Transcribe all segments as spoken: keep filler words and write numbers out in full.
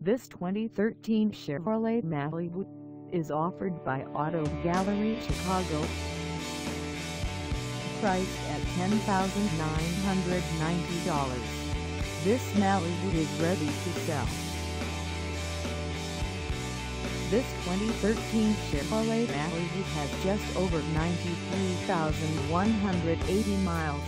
This twenty thirteen Chevrolet Malibu is offered by Auto Gallery Chicago. Priced at ten thousand nine hundred ninety dollars, this Malibu is ready to sell. This twenty thirteen Chevrolet Malibu has just over ninety-three thousand one hundred eighty miles.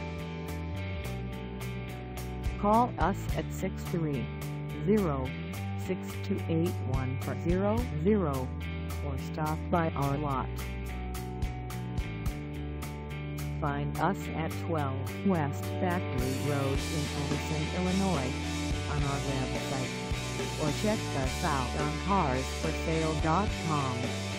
Call us at six three zero, six two eight, one four zero zero or stop by our lot. Find us at twelve West Factory Road in Addison, Illinois, on our website, or check us out on cars for sale dot com.